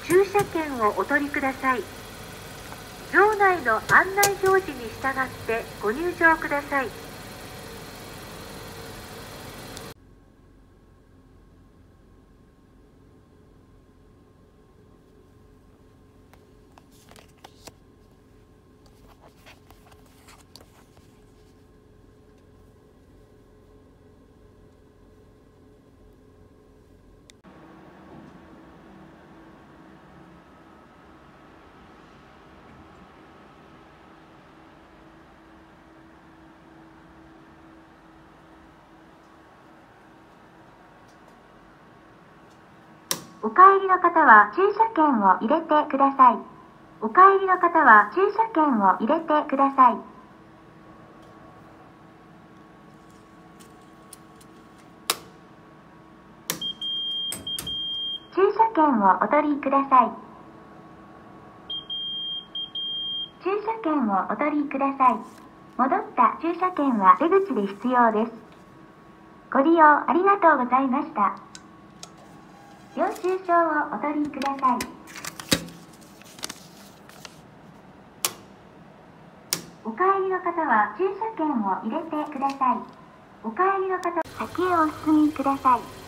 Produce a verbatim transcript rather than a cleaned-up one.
駐車券をお取りください。場内の案内表示に従ってご入場ください。お帰りの方は駐車券を入れてください。お帰りの方は駐車券を入れてください。駐車券をお取りください。駐車券をお取りください。戻った駐車券は出口で必要です。ご利用ありがとうございました。領収書をお取りください。お帰りの方は駐車券を入れてください。お帰りの方、先へお進みください。